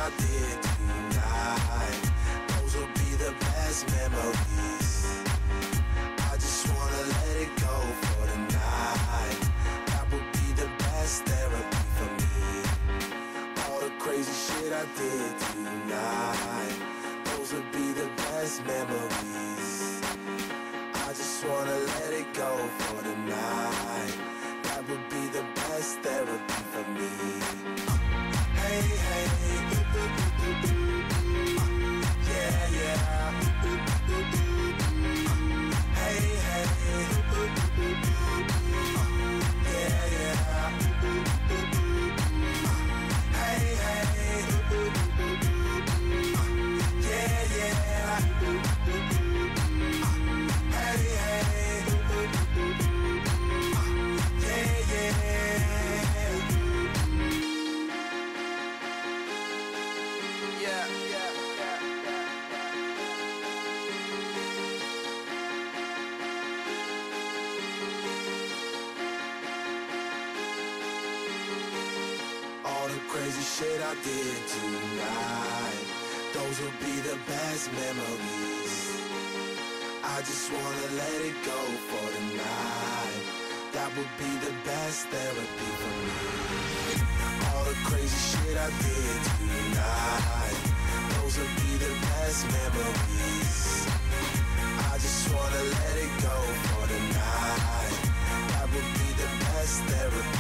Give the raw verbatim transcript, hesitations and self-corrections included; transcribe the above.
I did tonight, those will be the best memories. I just wanna let it go for tonight. That would be the best therapy for me. All the crazy shit I did tonight, those would be the best memories. I just wanna let it go for tonight. That would be the best therapy for me. Hey, hey, yeah, yeah. Hey, hey, yeah, yeah. Hey, hey, yeah, yeah. Hey, hey, yeah, yeah. Yeah, yeah, yeah, yeah. All the crazy shit I did tonight, those will be the best memories. I just wanna let it go for tonight. That would be the best therapy for me. All the crazy shit I did tonight, those will be the best memories. I just wanna let it go for tonight. That would be the best therapy.